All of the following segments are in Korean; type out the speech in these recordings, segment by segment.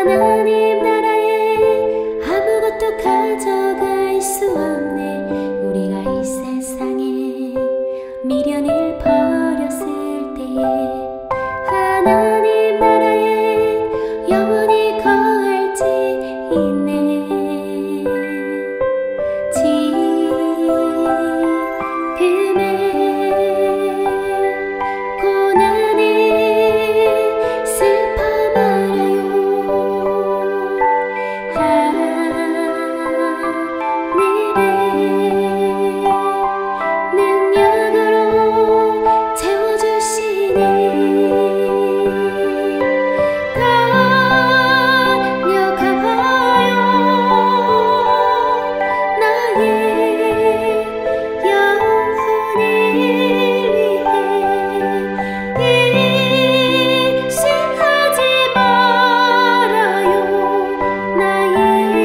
하나님 나라에 아무것도 가져갈 수 없네. 우리가 이 세상에 미련을 버렸을 때에 하나님 나라에 영원히 거할지 있네. 지금의 고난을 슬퍼 말아요. 하늘의 능력으로 채워주시니 달려가봐요. 나의 영혼을 위해 의심하지 말아요. 나의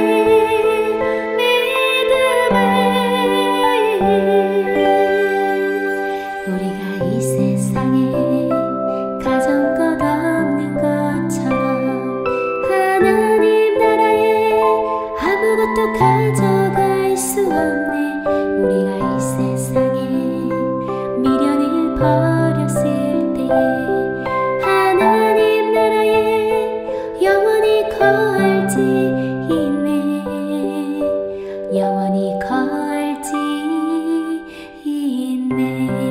믿음을 우리가 이 세상에 가정껏 없는 것처럼 하나님 나라에 아무것도 가져갈 수 없네. 우리가 이 세상에 미련을 버렸을 때에 하나님 나라에 영원히 거할지 있네. 영원히 거할지 있네.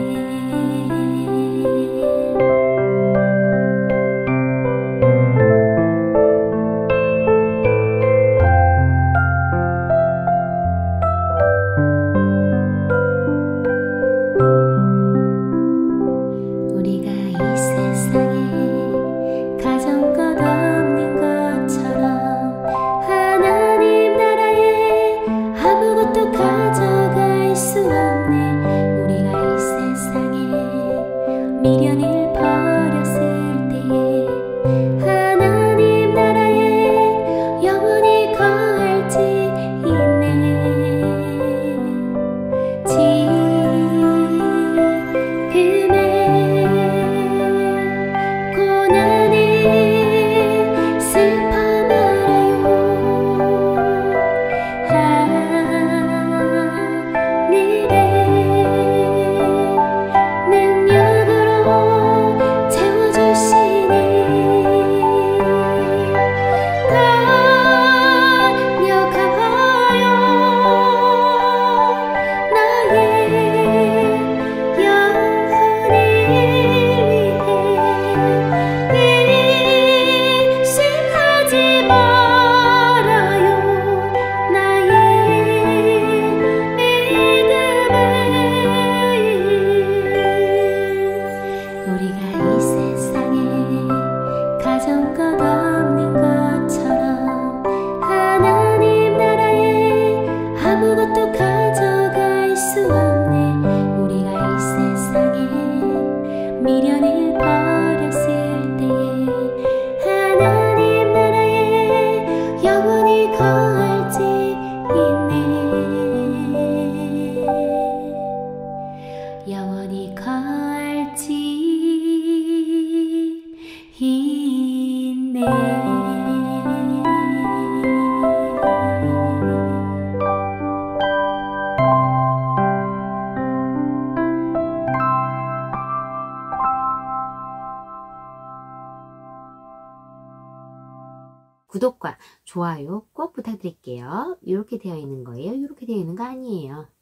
우리가 이 세상에 가정껏 없는 것처럼 하나님 나라에 아무것도 가져갈 수 없네. 우리가 이 세상에 미련을 버렸을 때에 하나님 나라에 영원히 거할지 있네. 지금의 고난을 슬퍼 말아요. 하늘의 능력으로 채워주시니 달려가봐요. 나의 영혼을 위해 의심하지 말아요. 나의 믿음을 우리가 이 세상에 가정껏 없는 것처럼 하나님 나라에 아무것도 가져갈 수 없네. 우리가 이 세상에 미련을 버렸을 때에 하나님 나라에 영원히 거할지 있네. 영원히 거할지 있네. 구독과 좋아요 꼭 부탁드릴게요. 이렇게 되어 있는 거예요. 이렇게 되어 있는 거 아니에요.